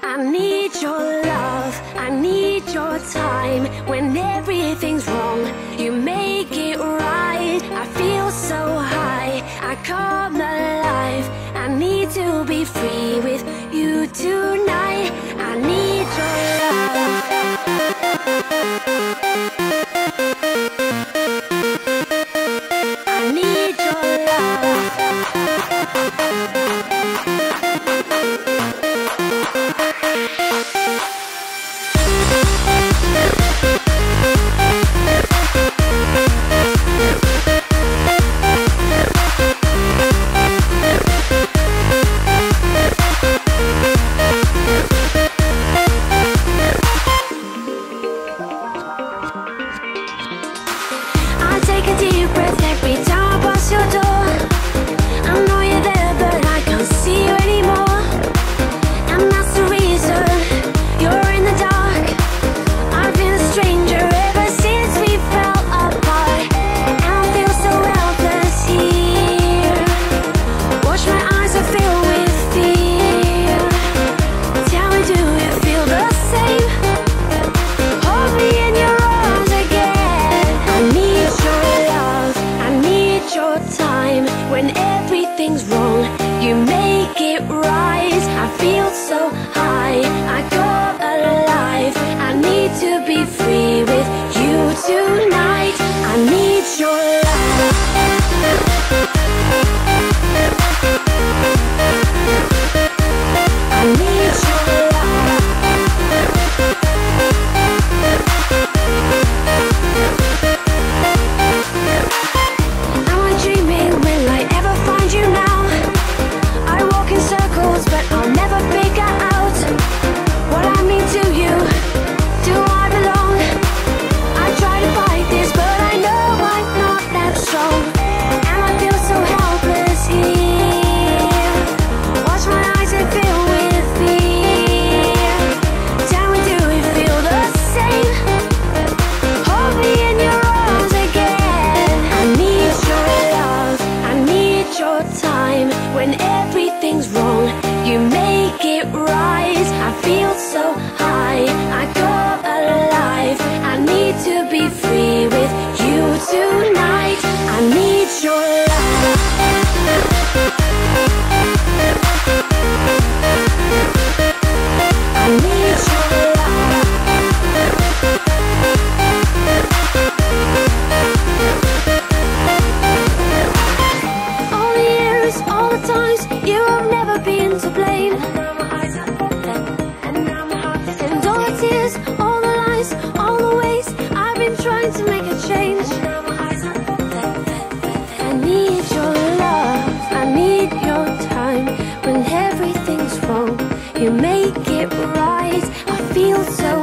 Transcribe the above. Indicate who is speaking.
Speaker 1: I need your love, I need your time. When everything's wrong, you make it right. I feel so high, I come alive. I need to be free with you tonight. I need your love. I need your love. Take a deep breath every time I pass your door. I know you're there, but I can't see you anymore. And that's the reason you're in the dark. I've been a stranger ever since we fell apart. And I feel so helpless here. Watch my eyes are filled with fear. Tell me, do you feel the same? Hold me in your arms again. I need your love, I need your time. When everything's wrong, you make it right. I feel so high, I come alive. I need to be free with you tonight. I need your love. I need your love. Am I dreaming? Will I ever find you now? I walk in circles, but I'll never figure out what I mean to you. Do I belong? I try to fight this, but I know I'm not that strong. And I feel so helpless here. Watch my eyes and fill with fear. Tell me, do you feel the same? Hold me in your arms again. I need your love, I need your time. When everything's wrong, you make it right. I feel so high, I come alive. I need to be free with you tonight. I need your love. I need your love. All the years, all the times, you have never been to blame. And all the tears, all the lies, all the ways I've been trying to make a change. I need your love, I need your time. When everything's wrong, you make it right. I feel so